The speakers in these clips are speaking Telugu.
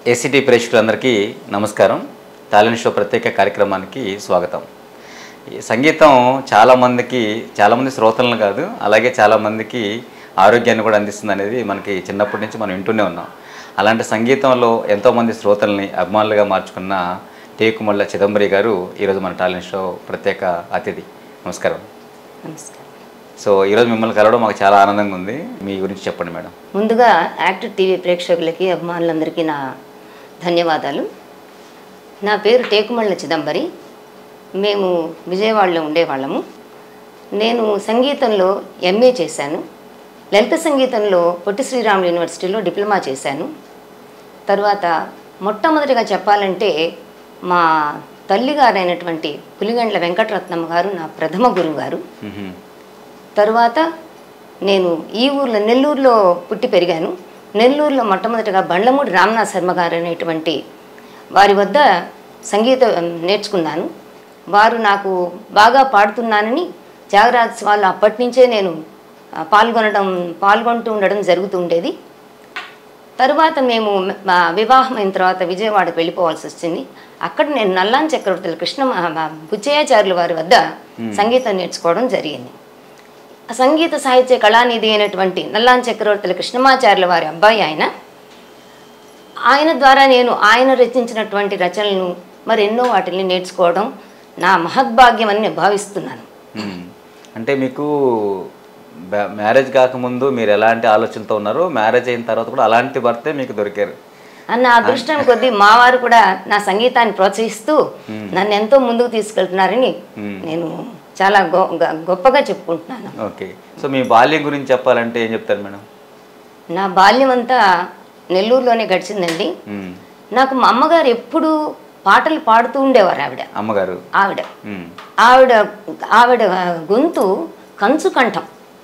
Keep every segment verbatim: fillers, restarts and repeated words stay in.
ఏసీటీ ప్రేక్షకులందరికీ నమస్కారం. టాలెంట్ షో ప్రత్యేక కార్యక్రమానికి స్వాగతం. సంగీతం చాలామందికి చాలామంది శ్రోతలను కాదు, అలాగే చాలామందికి ఆరోగ్యాన్ని కూడా అందిస్తుంది అనేది మనకి చిన్నప్పటి నుంచి మనం వింటూనే ఉన్నాం. అలాంటి సంగీతంలో ఎంతోమంది శ్రోతల్ని అభిమానులుగా మార్చుకున్న టేకుమళ్ళ చిదంబరి గారు ఈరోజు మన టాలెంట్ షో ప్రత్యేక అతిథి. నమస్కారం. నమస్కారం. సో ఈరోజు మిమ్మల్ని కలవడం మాకు చాలా ఆనందంగా ఉంది. మీ గురించి చెప్పండి మేడం. ముందుగా యాక్టర్ టీవీ ప్రేక్షకులకి అభిమానులందరికీ నా ధన్యవాదాలు. నా పేరు టేకుమళ్ళ చిదంబరి. మేము విజయవాడలో ఉండేవాళ్ళము. నేను సంగీతంలో ఎంఏ చేశాను. లలిత సంగీతంలో పొట్టి శ్రీరాములు యూనివర్సిటీలో డిప్లొమా చేశాను. తర్వాత మొట్టమొదటిగా చెప్పాలంటే మా తల్లిగారైనటువంటి పులిగండ్ల వెంకటరత్నమ్మ గారు నా ప్రథమ గురువు గారు. తరువాత నేను ఈ ఊర్లో నెల్లూరులో పుట్టి పెరిగాను. నెల్లూరులో మొట్టమొదటిగా బండ్లమూడి రామనాథ శర్మ గారు అనేటువంటి వారి వద్ద సంగీతం నేర్చుకున్నాను. వారు నాకు బాగా పాడుతున్నానని త్యాగరాజోత్సవాలు అప్పటి నుంచే నేను పాల్గొనడం పాల్గొంటూ ఉండడం జరుగుతూ ఉండేది. తరువాత మేము వివాహం అయిన తర్వాత విజయవాడకు వెళ్ళిపోవాల్సి వచ్చింది. అక్కడ నేను నల్లాన్ చక్రవర్తుల కృష్ణ బుచ్చయ్యాచార్యుల వారి వద్ద సంగీతం నేర్చుకోవడం జరిగింది. సంగీత సాహిత్య కళానిధి అయినటువంటి నల్లాన్ చక్రవర్తుల కృష్ణమాచార్యుల వారి అబ్బాయి ఆయన. ఆయన ద్వారా నేను ఆయన రచించినటువంటి రచనలను మరి ఎన్నో వాటిని నేర్చుకోవడం నా మహద్భాగ్యం అని నేను భావిస్తున్నాను. అంటే మీకు మ్యారేజ్ కాకముందు మీరు ఎలాంటి ఆలోచనతో ఉన్నారో, మ్యారేజ్ అయిన తర్వాత కూడా అలాంటి భర్తే మీకు దొరికారు అన్న అదృష్టం కొద్దీ మా వారు కూడా నా సంగీతాన్ని ప్రోత్సహిస్తూ నన్ను ఎంతో ముందుకు తీసుకెళ్తున్నారని నేను చాలా గొప్పగా చెప్పుకుంటున్నాను. ఓకే. సో మీ బాల్యం గురించి చెప్పాలంటే ఏం చెప్తారు మేడం? నా బాల్యం అంతా నెల్లూరులోనే గడిచిందండి. నాకు మా అమ్మగారు ఎప్పుడు పాటలు పాడుతూ ఉండేవారు. ఆవిడ అమ్మగారు ఆవిడ ఆవిడ ఆవిడ గొంతు కంచు కంఠం.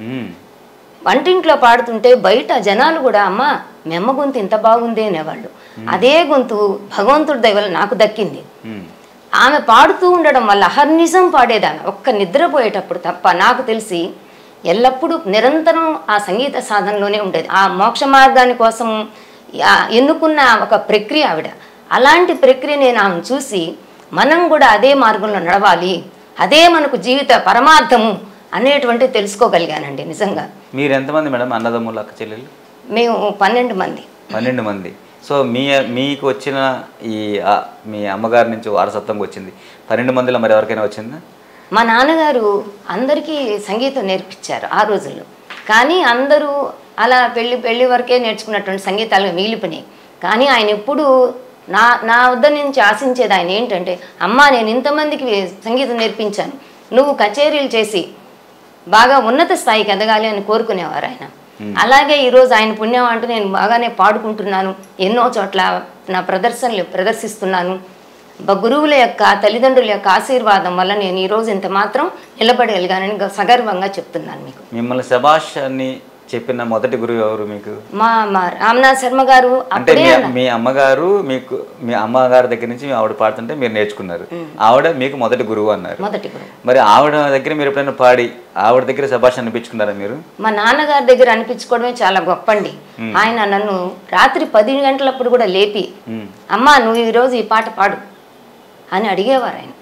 వంటింట్లో పాడుతుంటే బయట జనాలు కూడా అమ్మ మీ అమ్మ గొంతు ఇంత బాగుంది అనేవాళ్ళు. అదే గొంతు భగవంతుడి దయ వల్ల నాకు దక్కింది. ఆమె పాడుతూ ఉండడం వల్ల అహర్నిశం పాడేదామె. ఒక్క నిద్రపోయేటప్పుడు తప్ప నాకు తెలిసి ఎల్లప్పుడూ నిరంతరం ఆ సంగీత సాధనలోనే ఉండేది. ఆ మోక్ష మార్గాని కోసం ఎన్నుకున్న ఒక ప్రక్రియ ఆవిడ. అలాంటి ప్రక్రియ నేను ఆమెను చూసి మనం కూడా అదే మార్గంలో నడవాలి, అదే మనకు జీవిత పరమార్థము అనేటువంటి తెలుసుకోగలిగానండి నిజంగా. మీరు ఎంతమంది మేడం అన్నదమ్ములు, అక్క చెల్లెలు? మేము పన్నెండు మంది. పన్నెండు మంది. సో మీ మీకు వచ్చిన ఈ మీ అమ్మగారి నుంచి వారసత్వంగా వచ్చింది పన్నెండు మందిలో మరి ఎవరికైనా వచ్చిందా? మా నాన్నగారు అందరికీ సంగీతం నేర్పించారు ఆ రోజుల్లో. కానీ అందరూ అలా పెళ్ళి పెళ్ళి వరకే నేర్చుకున్నటువంటి సంగీతాలు మిగిలిపోయినాయి. కానీ ఆయన ఎప్పుడు నా నా వద్ద నుంచి ఆశించేది ఆయన ఏంటంటే, అమ్మ నేను ఇంతమందికి సంగీతం నేర్పించాను, నువ్వు కచేరీలు చేసి బాగా ఉన్నత స్థాయికి ఎదగాలి అని కోరుకునేవారు ఆయన. అలాగే ఈరోజు ఆయన పుణ్యం అంటూ నేను బాగానే పాడుకుంటున్నాను, ఎన్నో చోట్ల నా ప్రదర్శనలు ప్రదర్శిస్తున్నాను. గురువుల యొక్క తల్లిదండ్రుల యొక్క ఆశీర్వాదం వల్ల నేను ఈరోజు ఇంత మాత్రం నిలబడగలిగానని సగర్వంగా చెప్తున్నాను మీకు. మిమ్మల్ని శభాష్ అని చెప్పిన మొదటి గురువు ఎవరు మీకు? మా మా రామనాథ్ శర్మ గారు. అంటే మీ అమ్మగారు మీకు మీ అమ్మగారి దగ్గర నుంచి ఆవిడ పాడుతుంటే మీరు నేర్చుకున్నారు, ఆవిడ మీకు మొదటి గురువు అన్నారు. మొదటి గురువు. మరి ఆవిడ దగ్గర మీరు ఎప్పుడైనా పాడి ఆవిడ దగ్గర శభాష్ అనిపించుకున్నారా మీరు? మా నాన్నగారి దగ్గర అనిపించుకోవడమే చాలా గొప్ప అండి. ఆయన నన్ను రాత్రి పది గంటలప్పుడు కూడా లేపి, అమ్మా నువ్వు ఈరోజు ఈ పాట పాడు అని అడిగేవారు ఆయన.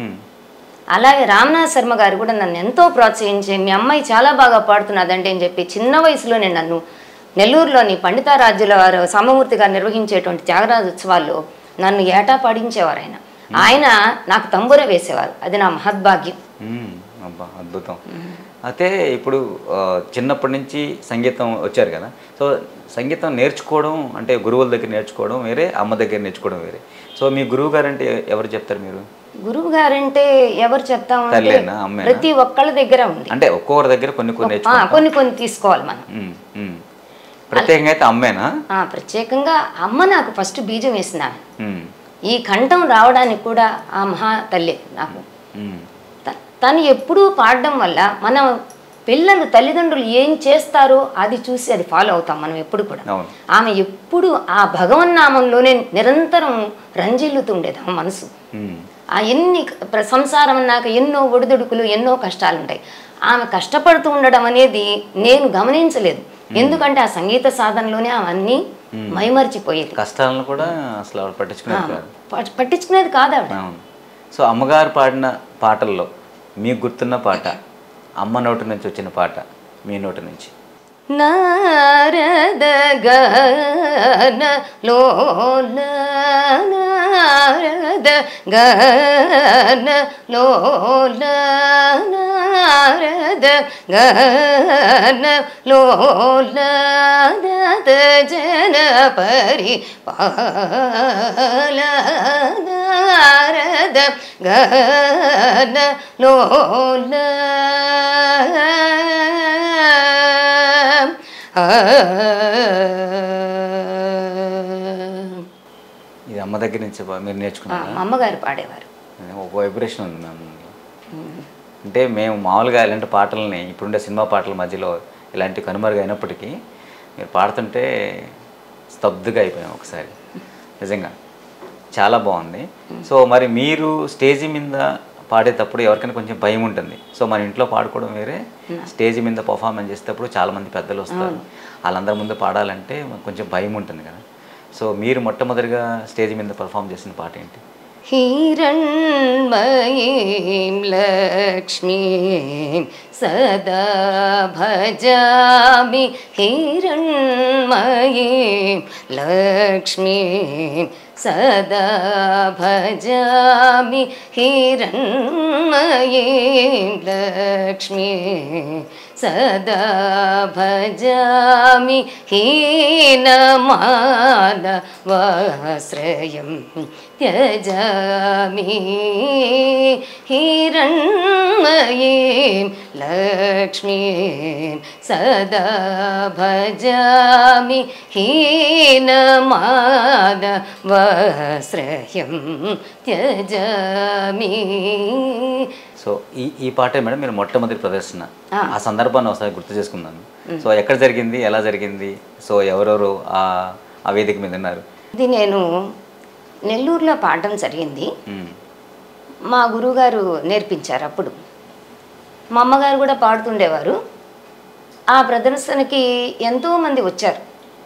అలాగే రామనాథ్ శర్మ గారు కూడా నన్ను ఎంతో ప్రోత్సహించి, మీ అమ్మాయి చాలా బాగా పాడుతున్నదండి అని చెప్పి చిన్న వయసులోనే నన్ను నెల్లూరులోని పండితారాజ్యుల వారు సమమూర్తి గారు నిర్వహించేటువంటి త్యాగరాజోత్సవాల్లో నన్ను ఏటా పాడించేవారు ఆయన. ఆయన నాకు తంబుర వేసేవారు. అది నా మహద్భాగ్యం. అబ్బా అద్భుతం. అయితే ఇప్పుడు చిన్నప్పటి నుంచి సంగీతం వచ్చారు కదా, సో సంగీతం నేర్చుకోవడం అంటే గురువుల దగ్గర నేర్చుకోవడం వేరే, అమ్మ దగ్గర నేర్చుకోవడం వేరే. సో మీ గురువు గారు అంటే ఎవరు చెప్తారు మీరు? గురువు గారంటే ఎవరు చెప్తాము, ప్రతి ఒక్కళ్ళ దగ్గర ఉంది. అంటే ఒక్కొక్కరి దగ్గర కొన్ని కొన్ని కొన్ని కొన్ని తీసుకోవాలి మనం. ప్రత్యేకంగా అయితే అమ్మేనా? ప్రత్యేకంగా అమ్మ నాకు ఫస్ట్ బీజం వేసిన. ఈ కంఠం రావడానికి కూడా ఆ మహా తల్లి నాకు. తను ఎప్పుడూ పాడడం వల్ల మన పిల్లలు తల్లిదండ్రులు ఏం చేస్తారో అది చూసి అది ఫాలో అవుతాం మనం ఎప్పుడు కూడా. ఆమె ఎప్పుడు ఆ భగవన్నామంలోనే నిరంతరం రంజిల్లుతుండేది ఆ మనసు. ఆ ఎన్ని సంసారం అన్నాక ఎన్నో ఒడిదుడుకులు, ఎన్నో కష్టాలు ఉంటాయి. ఆమె కష్టపడుతూ ఉండడం అనేది నేను గమనించలేదు. ఎందుకంటే ఆ సంగీత సాధనలోనే అవన్నీ మైమర్చిపోయేది. కష్టాలను కూడా అసలు ఆవిడ పట్టించుకునేది కాదు. పట్టించుకునేది కాదు ఆవిడ. అవును. సో అమ్మగారు పాడిన పాటల్లో మీకు గుర్తున్న పాట, అమ్మ నోటి నుంచి వచ్చిన పాట, మీ నోటి నుంచి. నారద గన లోల నారద గన లోల నారద గన లోల దద జన పరి పాల నారద గన లోల ఇది అమ్మ దగ్గర నుంచి మీరు నేర్చుకున్నారు? అమ్మగారు పాడేవారు. ఒక వైబ్రేషన్ ఉంది మ్యామ్. అంటే మేము మామూలుగా ఇలాంటి పాటలని ఇప్పుడుండే సినిమా పాటల మధ్యలో ఇలాంటి కనుమరుగు అయినప్పటికీ మీరు పాడుతుంటే స్తబ్దుగా అయిపోయాం ఒకసారి. నిజంగా చాలా బాగుంది. సో మరి మీరు స్టేజీ మీద పాడేటప్పుడు ఎవరికైనా కొంచెం భయం ఉంటుంది. సో మన ఇంట్లో పాడుకోవడం వేరే, స్టేజ్ మీద పర్ఫార్మెన్స్ చేసేటప్పుడు చాలామంది పెద్దలు వస్తారు, వాళ్ళందరి ముందు పాడాలంటే కొంచెం భయం ఉంటుంది కదా. సో మీరు మొట్టమొదటిగా స్టేజ్ మీద పర్ఫామ్ చేసిన పాట ఏంటి? హిరణ్మయీం లక్ష్మీం సదా భజామి హిరణ్మయీం లక్ష్మీం సదా భజామి హిరణ్మయీం లక్ష్మీం సదా భజామి హీనమానవాశ్రయం త్యజామి హిరణ్మయీం లక్ష్మీం సదా భజామి హీనమానవాశ్రయం త్యజామి. సో ఈ ఈ పాటే మేడం మీరు మొట్టమొదటి ప్రదర్శన, ఆ సందర్భాన్ని ఒకసారి గుర్తు చేసుకుందాం. సో ఎక్కడ జరిగింది, ఎలా జరిగింది, సో ఎవరెవరు ఆ వేదిక మీద ఉన్నారు? ఇది నేను నెల్లూరులో పాడడం జరిగింది. మా గురువుగారు నేర్పించారు. అప్పుడు మా అమ్మగారు కూడా పాడుతుండేవారు. ఆ ప్రదర్శనకి ఎంతోమంది వచ్చారు,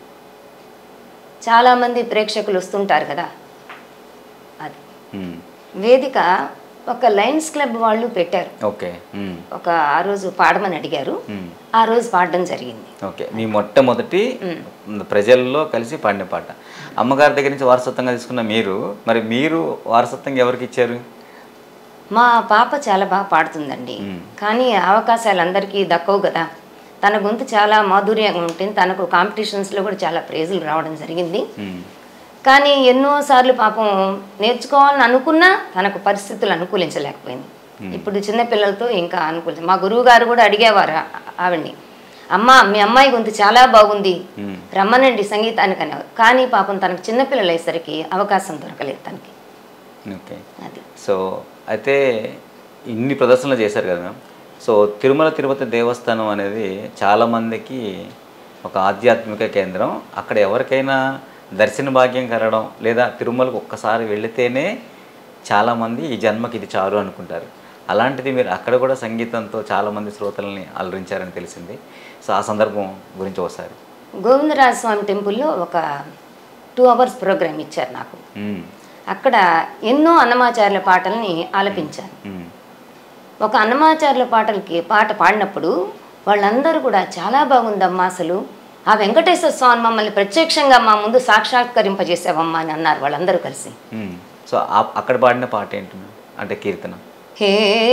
చాలామంది ప్రేక్షకులు వస్తుంటారు కదా. అది వేదిక ఒక లయన్స్ క్లబ్ వాళ్ళు పెట్టారు. ఓకే. ఒక ఆ రోజు పాడమని అడిగారు, ఆ రోజు పాడడం జరిగింది. ఓకే. మీ మొట్టమొదటి ప్రజల్లో కలిసి పాడిన పాట, అమ్మగారి దగ్గర నుంచి వారసత్వంగా తీసుకున్న మీరు, మరి మీరు వారసత్వంగా ఎవరికి ఇచ్చారు? మా పాప చాలా బాగా పాడుతుందండి, కానీ అవకాశాలు అందరికీ దక్కవు కదా. తన గొంతు చాలా మాధుర్యంగా ఉంటుంది. తనకు కాంపిటీషన్స్లో కూడా చాలా ప్రైజులు రావడం జరిగింది. కానీ ఎన్నోసార్లు పాపం నేర్చుకోవాలని అనుకున్నా తనకు పరిస్థితులు అనుకూలించలేకపోయింది. ఇప్పుడు చిన్నపిల్లలతో ఇంకా అనుకూలించ. మా గురువు గారు కూడా అడిగేవారు ఆవిడ్ని, అమ్మ మీ అమ్మాయి గొంతు చాలా బాగుంది, రమ్మనండి సంగీతానికి అనేవారు. కానీ పాపం తనకు చిన్నపిల్లలు అయ్యేసరికి అవకాశం దొరకలేదు తనకి. ఓకే. అది సో అయితే ఇన్ని ప్రదర్శనలు చేశారు కదా మ్యామ్. సో తిరుమల తిరుపతి దేవస్థానం అనేది చాలామందికి ఒక ఆధ్యాత్మిక కేంద్రం. అక్కడ ఎవరికైనా దర్శన భాగ్యం కలగడం లేదా తిరుమలకు ఒక్కసారి వెళితేనే చాలామంది ఈ జన్మకి ఇది చాలు అనుకుంటారు. అలాంటిది మీరు అక్కడ కూడా సంగీతంతో చాలామంది శ్రోతల్ని అలరించారని తెలిసింది. సో ఆ సందర్భం గురించి ఒకసారి. గోవిందరాజ స్వామి టెంపుల్లో ఒక టూ అవర్స్ ప్రోగ్రామ్ ఇచ్చారు నాకు. అక్కడ ఎన్నో అన్నమాచార్యుల పాటల్ని ఆలపించాను. ఒక అన్నమాచార్యుల పాటలకి పాట పాడినప్పుడు వాళ్ళందరూ కూడా చాలా బాగుందమ్మా, అసలు ఆ వెంకటేశ్వర స్వామి మమ్మల్ని ప్రత్యక్షంగా మా ముందు సాక్షాత్కరింపజేసావమ్మా అని అన్నారు వాళ్ళందరూ కలిసి. సో అక్కడ పాడిన పాట ఏంటి అంటే కీర్తన? హే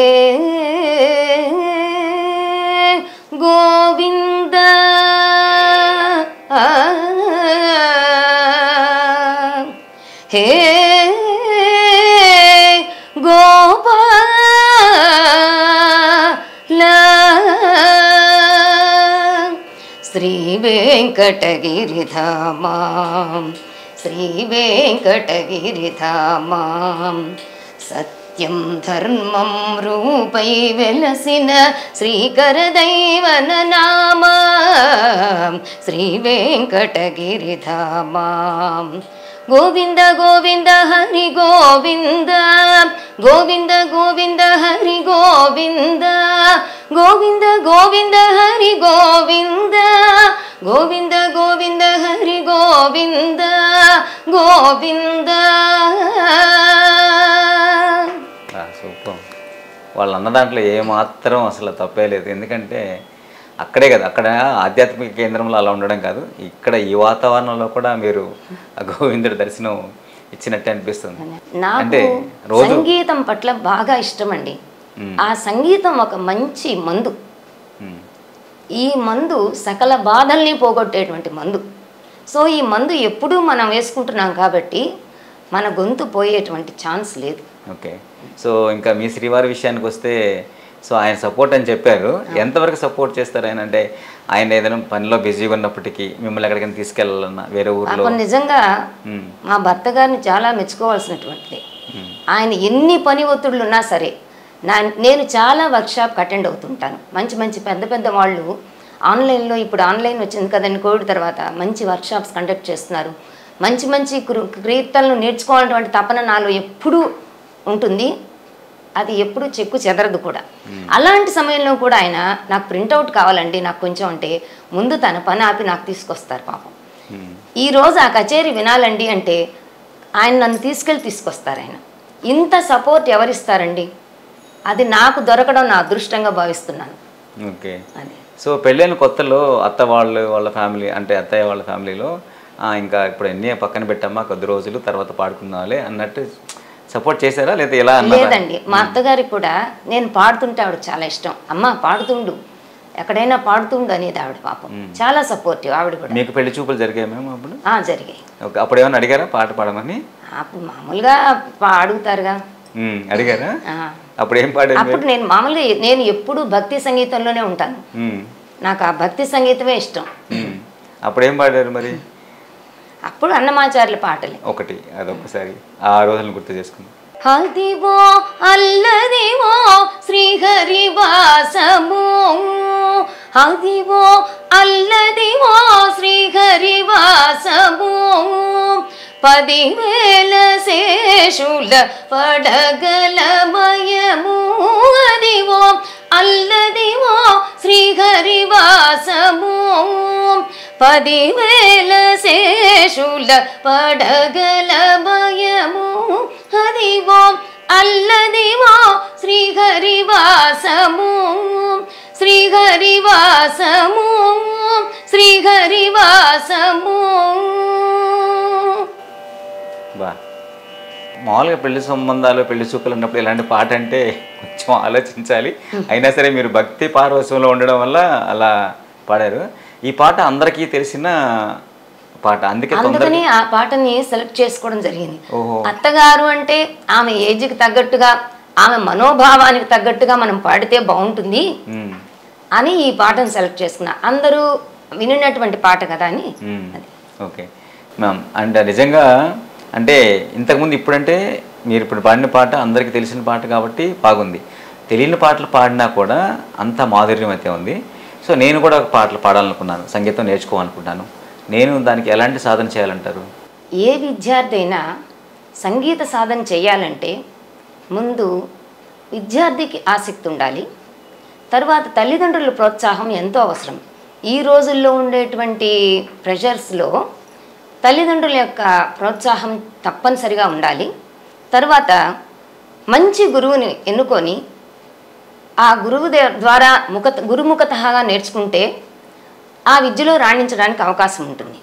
గోవింద హే గోపాల శ్రీ వెంకటగిరిధామాం శ్రీ వెంకటగిరిధామాం సత్యం ధర్మం రూపై వెలసిన శ్రీకర దైవన నామం శ్రీ వెంకటగిరిధామాం. గోవింద గోవింద హరి గోవింద గోవింద గోవింద హరి గోవింద గోవింద గోవింద హరి గోవింద గోవింద గోవింద హరి గోవింద గోవింద. సూపర్. వాళ్ళు అన్న దాంట్లో ఏమాత్రం అసలు తప్పే లేదు. ఎందుకంటే అక్కడే కదా, అక్కడ ఆధ్యాత్మిక కేంద్రంలో అలా ఉండడం కాదు, ఇక్కడ ఈ వాతావరణంలో కూడా మీరు ఆ గోవిందుడి దర్శనం ఇచ్చినట్టే అనిపిస్తుంది. నాకు సంగీతం పట్ల బాగా ఇష్టం అండి. ఆ సంగీతం ఒక మంచి మందు. ఈ మందు సకల బాధల్ని పోగొట్టేటువంటి మందు. సో ఈ మందు ఎప్పుడూ మనం వేసుకుంటున్నాం కాబట్టి మన గొంతు పోయేటువంటి ఛాన్స్ లేదు. ఓకే. సో ఇంకా మీ శ్రీవారి విషయానికి వస్తే, సో ఆయన సపోర్ట్ అని చెప్పారు. ఎంతవరకు సపోర్ట్ చేస్తారు ఆయన? అంటే ఆయన ఏదైనా పనిలో బిజీగా ఉన్నప్పటికీ మిమ్మల్ని ఎక్కడికైనా తీసుకెళ్ళాలన్నా వేరే ఊర్లో? నిజంగా మా భర్త గారిని చాలా మెచ్చుకోవాల్సినటువంటిది. ఆయన ఎన్ని పని ఒత్తిడులు ఉన్నా సరే నా నేను చాలా వర్క్షాప్కి అటెండ్ అవుతుంటాను. మంచి మంచి పెద్ద పెద్ద వాళ్ళు ఆన్లైన్లో, ఇప్పుడు ఆన్లైన్ వచ్చింది కదండి కోవిడ్ తర్వాత, మంచి వర్క్షాప్స్ కండక్ట్ చేస్తున్నారు. మంచి మంచి కీర్తనలు నేర్చుకోవాలన్నటువంటి తపన నాలో ఎప్పుడూ ఉంటుంది. అది ఎప్పుడు చెక్కు చెదరదు కూడా. అలాంటి సమయంలో కూడా ఆయన నాకు ప్రింట్అవుట్ కావాలండి నాకు కొంచెం అంటే ముందు తన పని ఆపి నాకు తీసుకొస్తారు పాపం. ఈరోజు ఆ కచేరీ వినాలండి అంటే ఆయన నన్ను తీసుకెళ్ళి తీసుకొస్తారు. ఆయన ఇంత సపోర్ట్ ఎవరిస్తారండి? అది నాకు దొరకడం నా అదృష్టంగా భావిస్తున్నాను. ఓకే. సో పెళ్ళైన కొత్తలో అత్త వాళ్ళు వాళ్ళ ఫ్యామిలీ, అంటే అత్తయ్య వాళ్ళ ఫ్యామిలీలో ఇంకా ఇప్పుడు ఎన్ని పక్కన పెట్టమ్మా కొద్ది రోజులు తర్వాత పాడుకుందాంలే అన్నట్టు సపోర్ట్ చేశారా లేదా ఎలా? లేదండి, మా అత్తగారికి కూడా నేను పాడుతుంటే ఆవిడ చాలా ఇష్టం. అమ్మ పాడుతుండు, ఎక్కడైనా పాడుతుండు అనేది ఆవిడ పాపం. చాలా సపోర్టివ్ ఆవిడ కూడా. మీకు పెళ్లి చూపులు జరిగాయి మేము అప్పుడు? జరిగాయి. ఓకే. అప్పుడు ఏమైనా అడిగారా పాట పాడమని? అప్పుడు మామూలుగా అడుగుతారుగా. అడిగారా? అప్పుడు ఏం పాడారు? అప్పుడు నేను మామూలుగా నేను ఎప్పుడు భక్తి సంగీతంలోనే ఉంటాను. నాకు ఆ భక్తి సంగీతమే ఇష్టం. అప్పుడు ఏం పాడారు మరి? అప్పుడు అన్నమాచార్యుల పాటలు ఒకటి, అదొకసారి ఆ రోజులను గుర్తు చేసుకుంది. అదివో అల్లదివో శ్రీహరివాసము, అదివో అల్లదివో శ్రీహరివాసము, పదివేల శేషుల పడగలమయము, అదివో అల్లదివో శ్రీహరివాసము, పదివేల శేషుల పడగలమయము, అదివో అల్లదివో శ్రీహరివాసము, శ్రీహరివాసము, శ్రీహరివాసము. బా, మామూలుగా పెళ్లి సంబంధాలు పెళ్లి చూపులు ఉన్నప్పుడు ఇలాంటి పాట అంటే కొంచెం ఆలోచించాలి. అయినా సరే మీరు భక్తి పారవశ్యంలో ఉండడం వల్ల అలా పాడారు. ఈ పాట అందరికీ తెలిసిన పాట, అందుకే అందుకని ఆ పాటని సెలెక్ట్ చేసుకోవడం జరిగింది. అత్తగారు అంటే ఆమె ఏజ్కి తగ్గట్టుగా, ఆమె మనోభావానికి తగ్గట్టుగా మనం పాడితే బాగుంటుంది అని ఈ పాటను సెలెక్ట్ చేసుకున్నా. అందరూ వినినటువంటి పాట కదా అని. Okay ma'am. అండ్ నిజంగా అంటే ఇంతకుముందు ఇప్పుడంటే మీరు ఇప్పుడు పాడిన పాట అందరికీ తెలిసిన పాట కాబట్టి బాగుంది. తెలియని పాటలు పాడినా కూడా అంత మాధుర్యం అయితే ఉంది. సో నేను కూడా ఒక పాటలు పాడాలనుకున్నాను, సంగీతం నేర్చుకోవాలనుకుంటాను. నేను దానికి ఎలాంటి సాధన చేయాలంటారు? ఏ విద్యార్థి అయినా సంగీత సాధన చేయాలంటే ముందు విద్యార్థికి ఆసక్తి ఉండాలి, తర్వాత తల్లిదండ్రుల ప్రోత్సాహం ఎంతో అవసరం. ఈ రోజుల్లో ఉండేటువంటి ప్రెషర్స్లో తల్లిదండ్రుల యొక్క ప్రోత్సాహం తప్పనిసరిగా ఉండాలి. తర్వాత మంచి గురువుని ఎన్నుకొని ఆ గురువు ద్వారా ముఖ గురుముఖతగా నేర్చుకుంటే ఆ విద్యలో రాణించడానికి అవకాశం ఉంటుంది.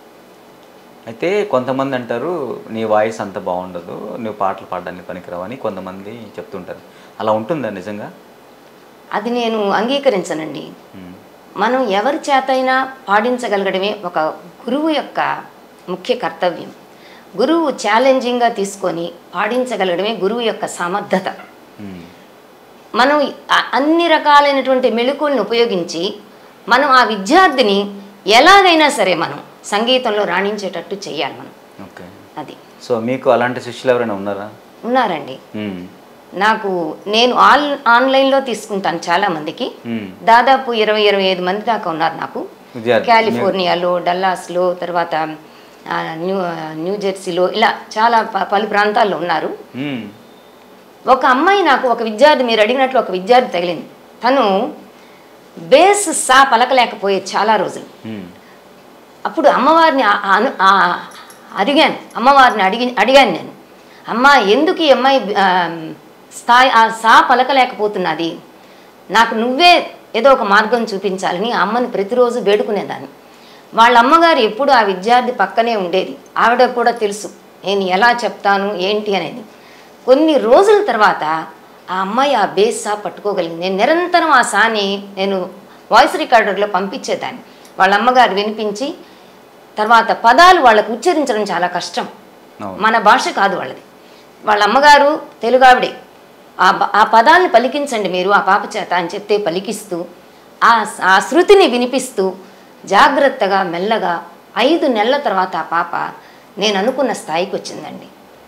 అయితే కొంతమంది అంటారు నీ వాయిస్ అంత బాగుండదు, నువ్వు పాటలు పాడడానికి పనికిరావని కొంతమంది చెప్తుంటారు. అలా ఉంటుందా నిజంగా? అది నేను అంగీకరించనండి. మనం ఎవరి చేతైనా పాడించగలగడమే ఒక గురువు యొక్క ముఖ్య కర్తవ్యం. గురువు ఛాలెంజింగ్గా తీసుకొని పాడించగలగడమే గురువు యొక్క సమర్థత. మనం అన్ని రకాలైనటువంటి మెళకువలను ఉపయోగించి మనం ఆ విద్యార్థిని ఎలాగైనా సరే మనం సంగీతంలో రాణించేటట్టు చేయాలి మనం. ఓకే. అది. సో మీకు అలాంటి శిష్యులు ఎవరైనా ఉన్నారా? ఉన్నారండి. నాకు నేను ఆన్ ఆన్లైన్లో తీసుకుంటాను చాలా మందికి. దాదాపు ఇరవై ఇరవై ఐదు మంది దాకా ఉన్నారు నాకు. కాలిఫోర్నియాలో, డల్లాస్లో, తర్వాత న్యూ న్యూ జెర్సీలో, ఇలా చాలా పలు ప్రాంతాల్లో ఉన్నారు. ఒక అమ్మాయి నాకు ఒక విద్యార్థి, మీరు అడిగినట్లు ఒక విద్యార్థి తగిలింది. తను బేస్ సా పలకలేకపోయేది చాలా రోజులు. అప్పుడు అమ్మవారిని ఆ- అను- ఆ- అడిగాను అమ్మవారిని అడిగి అడిగాను నేను, అమ్మ ఎందుకు ఈ అమ్మాయి ఆ, స్థాయి ఆ సా పలకలేకపోతున్నది, నాకు నువ్వే ఏదో ఒక మార్గం చూపించాలని ఆ అమ్మని ప్రతిరోజు వేడుకునేదాన్ని. వాళ్ళ అమ్మగారు ఎప్పుడు ఆ విద్యార్థి పక్కనే ఉండేది. ఆవిడ కూడా తెలుసు నేను ఎలా చెప్తాను ఏంటి అనేది. కొన్ని రోజుల తర్వాత ఆ అమ్మాయి ఆ బేస్ సా పట్టుకోగలిగింది. నేను నిరంతరం ఆ సాని నేను వాయిస్ రికార్డర్లో పంపించేదాన్ని. వాళ్ళ అమ్మగారు వినిపించి, తర్వాత పదాలు వాళ్ళకు ఉచ్చరించడం చాలా కష్టం, మన భాష కాదు వాళ్ళది. వాళ్ళ అమ్మగారు తెలుగు ఆవిడే. ఆ ఆ పదాలను పలికించండి మీరు ఆ పాప చేత అని చెప్తే పలికిస్తూ ఆ ఆ శృతిని వినిపిస్తూ జాగ్రత్తగా మెల్లగా ఐదు నెలల తర్వాత ఆ పాప నేను అనుకున్న స్థాయికి వచ్చిందండి.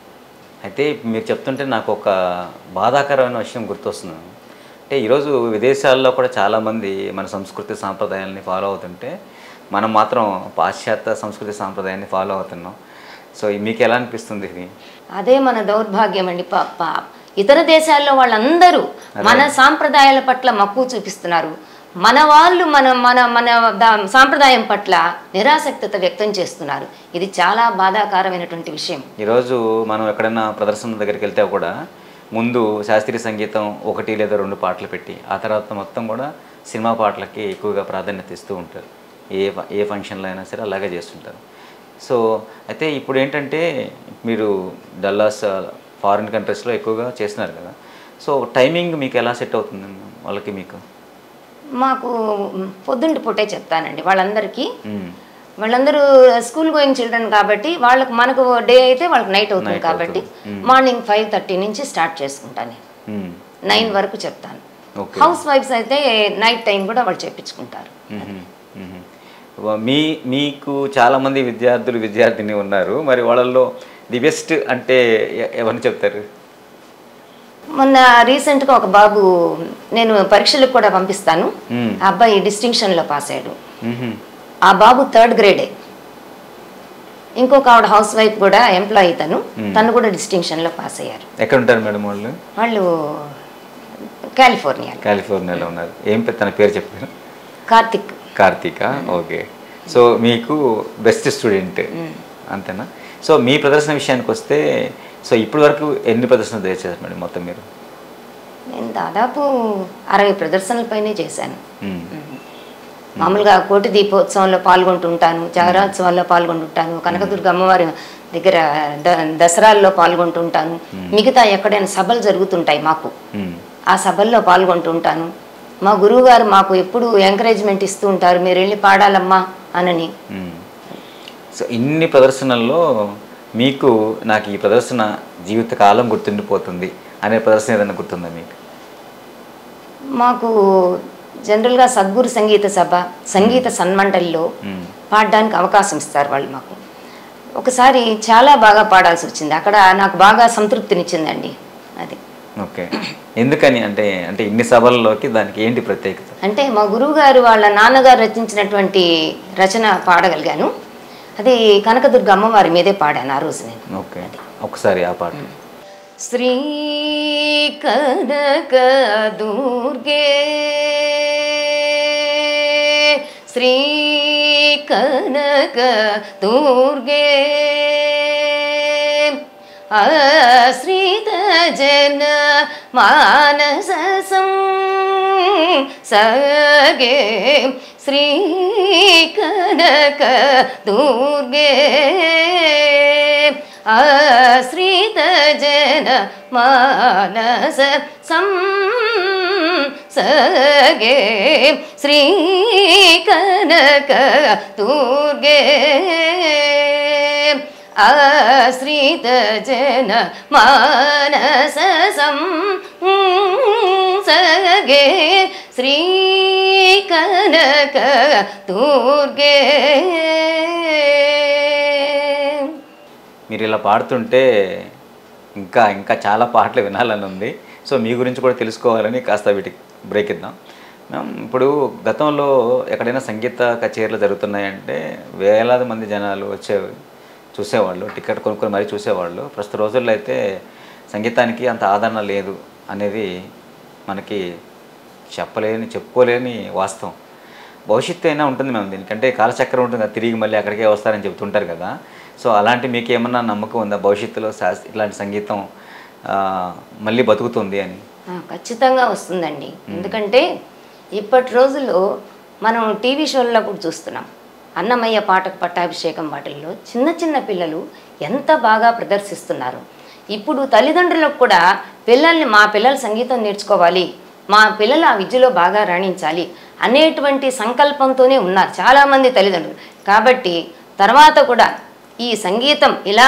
అయితే మీరు చెప్తుంటే నాకు ఒక బాధాకరమైన విషయం గుర్తొస్తుంది. అంటే ఈరోజు విదేశాల్లో కూడా చాలామంది మన సంస్కృతి సాంప్రదాయాలని ఫాలో అవుతుంటే మనం మాత్రం పాశ్చాత్య సంస్కృతి సాంప్రదాయాన్ని ఫాలో అవుతున్నాం. సో మీకు ఎలా అనిపిస్తుంది ఇది? అదే మన దౌర్భాగ్యం అండి. పాప ఇతర దేశాల్లో వాళ్ళందరూ మన సాంప్రదాయాల పట్ల మక్కువ చూపిస్తున్నారు. మన వాళ్ళు మన మన మన దా- సాంప్రదాయం పట్ల నిరాసక్తత వ్యక్తం చేస్తున్నారు. ఇది చాలా బాధాకరమైనటువంటి విషయం. ఈరోజు మనం ఎక్కడైనా ప్రదర్శన దగ్గరికి వెళ్తే కూడా ముందు శాస్త్రీయ సంగీతం ఒకటి లేదా రెండు పాటలు పెట్టి ఆ తర్వాత మొత్తం కూడా సినిమా పాటలకి ఎక్కువగా ప్రాధాన్యత ఇస్తూ ఉంటారు. ఏ ఫ- ఏ ఫంక్షన్లో అయినా సరే అలాగే చేస్తుంటారు. సో అయితే ఇప్పుడు ఏంటంటే మీరు డల్లాస్ ఫారిన్ కంట్రీస్లో ఎక్కువగా చేస్తున్నారు కదా. సో టైమింగ్ మీకు ఎలా సెట్ అవుతుంది వాళ్ళకి మీకు? మాకు పొద్దుంటి పూటే చెప్తానండి వాళ్ళందరికీ. మ్మ్. వాళ్ళందరూ స్కూల్ గోయింగ్ చిల్డ్రన్ కాబట్టి వాళ్ళకు మనకు డే అయితే వాళ్ళకి నైట్ అవుతుంది Night కాబట్టి అవుతుంది. మ్మ్. మార్నింగ్ ఫైవ్ థర్టీ నుంచి స్టార్ట్ చేసుకుంటాను నేను. మ్మ్. నైన్ వరకు చెప్తాను. ఓకే. హౌస్ వైఫ్స్ అయితే నైట్ టైం కూడా వాళ్ళు చెప్పించుకుంటారు. మ్మ్. మ్మ్. వా- మీ మీకు చాలామంది విద్యార్థులు విద్యార్థిని ఉన్నారు. మరి వాళ్ళల్లో ది బెస్ట్ అంటే ఎ- ఎవరిని చెప్తారు? మొన్న రీసెంట్గా ఒక బాబు నేను పరీక్షలకు కూడా పంపిస్తాను. మ్మ్. ఆ అబ్బాయి డిస్టింక్షన్లో పాస్ అయ్యాడు. మ్మ్. ఆ బాబు థర్డ్ గ్రేడే. ఇంకొక ఆవిడ హౌస్ వైఫ్ కూడా ఎంప్లాయీ, తను తను కూడా డిస్టింక్షన్లో పాస్ అయ్యారు. ఎక్కడ ఉంటారు మేడం వాళ్ళు? వాళ్ళు కాలిఫోర్నియా. కాలిఫోర్నియాలో ఉన్నారు. ఏం పేరు తన పేరు చెప్పారు? కార్తిక్. కార్తీక. ఓకే. సో మీకు బెస్ట్ స్టూడెంట్ అంతేనా? సో మీ ప్రదర్శన విషయానికి వస్తే సో ఇప్పటి వరకు ఎన్ని ప్రదర్శనలు చేశారు మేడం మొత్తం మీరు? నేను దాదాపు అరవై ప్రదర్శనలపైనే చేశాను. మ్మ్. మామూలుగా కోటి దీపోత్సవంలో పాల్గొంటుంటాను, జాగరోత్సవాల్లో పాల్గొంటుంటాను, కనకదుర్గ అమ్మవారి దగ్గర ద దసరాల్లో పాల్గొంటుంటాను. మిగతా ఎక్కడైనా సభలు జరుగుతుంటాయి మాకు, మ్మ్. ఆ సభల్లో పాల్గొంటుంటాను. మా గురువుగారు మాకు ఎప్పుడు ఎంకరేజ్మెంట్ ఇస్తూ ఉంటారు, మీరు వెళ్ళి పాడాలమ్మా అనని. మ్మ్. సో ఇన్ని ప్రదర్శనల్లో మీకు నాకు ఈ ప్రదర్శన జీవితకాలం గుర్తుండిపోతుంది అనే ప్రదర్శన ఏదైనా గుర్తుందా మీకు? మాకు జనరల్గా సద్గురు సంగీత సభ, సంగీత సన్మండలిలో మ్మ్. పాడడానికి అవకాశం ఇస్తారు వాళ్ళు మాకు. ఒకసారి చాలా బాగా పాడాల్సి వచ్చింది. అక్కడ నాకు బాగా సంతృప్తినిచ్చిందండి అది. ఓకే. ఎందుకని అంటే అంటే ఇన్ని సభల్లోకి దానికి ఏంటి ప్రత్యేకత? అంటే మా గురువు గారు వాళ్ళ నాన్నగారు రచించినటువంటి రచన పాడగలిగాను. అది కనకదుర్గ అమ్మవారి మీదే పాడాను ఆ రోజు నేను. ఓకే. ఒకసారి ఆ పాట. శ్రీ కనక దుర్గే శ్రీ కనక దుర్గే ఆశ్రిత జన మానస సగే శ్రీ కనక దుర్గే ఆశ్రిత జన మానస సగే శ్రీ కనక దుర్గే ఆశ్రిత జన మానస సగే శ్రీ కనక దుర్గే. మీరు ఇలా పాడుతుంటే ఇంకా ఇంకా చాలా పాటలు వినాలని ఉంది. సో మీ గురించి కూడా తెలుసుకోవాలని కాస్త వీటికి బ్రేక్ ఇద్దాం. మ్యామ్, ఇప్పుడు గతంలో ఎక్కడైనా సంగీత కచేరీలు జరుగుతున్నాయంటే వేలాది మంది జనాలు వచ్చే చూసేవాళ్ళు, టికెట్ కొనుక్కొని మరీ చూసేవాళ్ళు. ప్రస్తుత రోజుల్లో అయితే సంగీతానికి అంత ఆదరణ లేదు అనేది మనకి చెప్పలేని చెప్పుకోలేని వాస్తవం. భవిష్యత్తు అయినా ఉంటుంది మేము దీనికంటే కాలచక్రం ఉంటుంది కదా, తిరిగి మళ్ళీ అక్కడికే వస్తారని చెప్తుంటారు కదా. సో అలాంటి మీకు ఏమన్నా నమ్మకం ఉందా భవిష్యత్తులో శాస్ ఇలాంటి సంగీతం మళ్ళీ బతుకుతుంది అని? ఖచ్చితంగా వస్తుందండి. ఎందుకంటే ఇప్పటి రోజుల్లో మనం టీవీ షోల్లో కూడా చూస్తున్నాం. అన్నమయ్య పాటకు పట్టాభిషేకం వాటిల్లో చిన్న చిన్న పిల్లలు ఎంత బాగా ప్రదర్శిస్తున్నారు. ఇప్పుడు తల్లిదండ్రులకు కూడా పిల్లల్ని మా పిల్లలు సంగీతం నేర్చుకోవాలి, మా పిల్లలు ఆ విద్యలో బాగా రాణించాలి అనేటువంటి సంకల్పంతోనే ఉన్నారు చాలామంది తల్లిదండ్రులు. కాబట్టి తర్వాత కూడా ఈ సంగీతం ఇలా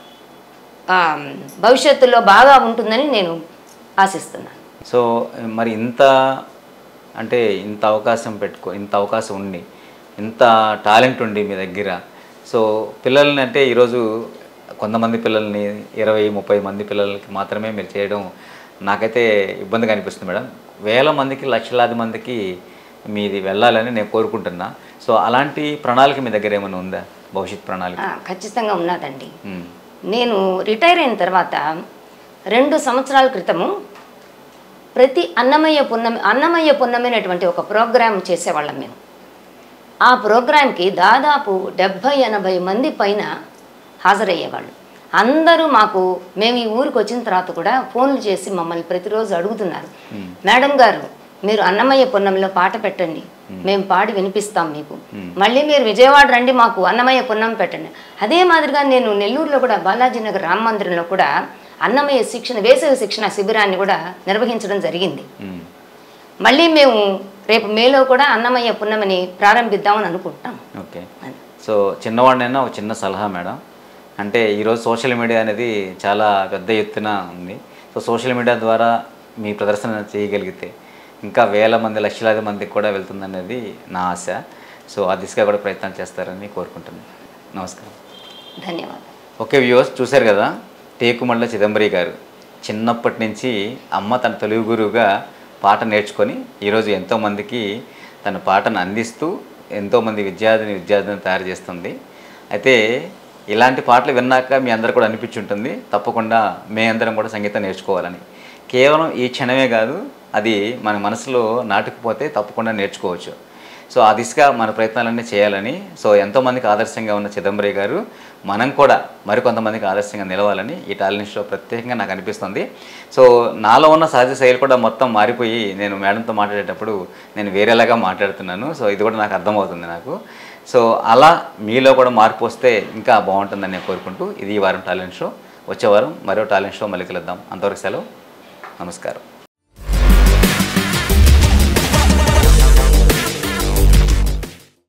భవిష్యత్తులో బాగా ఉంటుందని నేను ఆశిస్తున్నాను. సో మరి ఇంత అంటే ఇంత అవకాశం పెట్టుకో ఇంత అవకాశం ఉండి ఇంత టాలెంట్ ఉండి మీ దగ్గర, సో పిల్లల్ని అంటే ఈరోజు కొంతమంది పిల్లల్ని ఇరవై ముప్పై మంది పిల్లలకి మాత్రమే మీరు చేయడం నాకైతే ఇబ్బందిగా అనిపిస్తుంది మేడం. వేల మందికి లక్షలాది మందికి మీది వెళ్ళాలని నేను కోరుకుంటున్నా. సో అలాంటి ప్రణాళిక మీ దగ్గర ఏమైనా ఉందా, భవిష్యత్ ప్రణాళిక? ఖచ్చితంగా ఉన్నదండి. నేను రిటైర్ అయిన తర్వాత రెండు సంవత్సరాల క్రితము ప్రతి అన్నమయ్య పున్నమి అన్నమయ్య పున్నమి అనేటువంటి ఒక ప్రోగ్రాం చేసేవాళ్ళం మేము. ఆ ప్రోగ్రాంకి దాదాపు డెబ్భై ఎనభై మంది పైన హాజరయ్యేవాళ్ళు. అందరూ మాకు మేము ఈ ఊరికి వచ్చిన తర్వాత కూడా ఫోన్లు చేసి మమ్మల్ని ప్రతిరోజు అడుగుతున్నారు, మేడం గారు మీరు అన్నమయ్య పున్నమిలో పాట పెట్టండి, మేము పాడి వినిపిస్తాం మీకు, మళ్ళీ మీరు విజయవాడ రండి మాకు అన్నమయ్య పున్నం పెట్టండి. అదే మాదిరిగా నేను నెల్లూరులో కూడా బాలాజీ నగర్ రామ మందిరంలో కూడా అన్నమయ్య శిక్షణ వేసవి శిక్షణ శిబిరాన్ని కూడా నిర్వహించడం జరిగింది. మళ్ళీ మేము రేపు మేలో కూడా అన్నమయ్య పున్నమిని ప్రారంభిద్దామని అనుకుంటున్నాం. ఓకే. సో చిన్నవాడినైనా ఒక చిన్న సలహా మేడం, అంటే ఈరోజు సోషల్ మీడియా అనేది చాలా పెద్ద ఎత్తున ఉంది. సో సోషల్ మీడియా ద్వారా మీ ప్రదర్శన చేయగలిగితే ఇంకా వేల మంది లక్షలాది మందికి కూడా వెళ్తుందనేది నా ఆశ. సో ఆ దిశగా కూడా ప్రయత్నం చేస్తారని కోరుకుంటున్నాను. నమస్కారం. ధన్యవాదాలు. ఓకే వ్యూవర్స్, చూశారు కదా టేకుమళ్ళ చిదంబరి గారు చిన్నప్పటి నుంచి అమ్మ తన తెలుగు గురువుగా పాట నేర్చుకొని ఈరోజు ఎంతోమందికి తన పాటను అందిస్తూ ఎంతోమంది విద్యార్థిని విద్యార్థిని తయారు చేస్తుంది. అయితే ఇలాంటి పాటలు విన్నాక మీ అందరూ కూడా అనిపించుంటుంది తప్పకుండా మే అందరం కూడా సంగీతం నేర్చుకోవాలని. కేవలం ఈ క్షణమే కాదు, అది మన మనసులో నాటుకుపోతే తప్పకుండా నేర్చుకోవచ్చు. సో ఆ దిశగా మన ప్రయత్నాలన్నీ చేయాలని, సో ఎంతోమందికి ఆదర్శంగా ఉన్న చిదంబరి గారు మనం కూడా మరికొంతమందికి ఆదర్శంగా నిలవాలని ఈ టాలెంట్ షో ప్రత్యేకంగా నాకు అనిపిస్తుంది. సో నాలో ఉన్న సహజ శైలి కూడా మొత్తం మారిపోయి నేను మేడంతో మాట్లాడేటప్పుడు నేను వేరేలాగా మాట్లాడుతున్నాను. సో ఇది కూడా నాకు అర్థమవుతుంది నాకు. సో అలా మీలో కూడా మార్పు వస్తే ఇంకా బాగుంటుందని నేను కోరుకుంటూ ఇది ఈ వారం టాలెంట్ షో. వచ్చే వారం మరో టాలెంట్ షో మళ్ళీ కలుద్దాం. అంతవరకు సెలవు. నమస్కారం.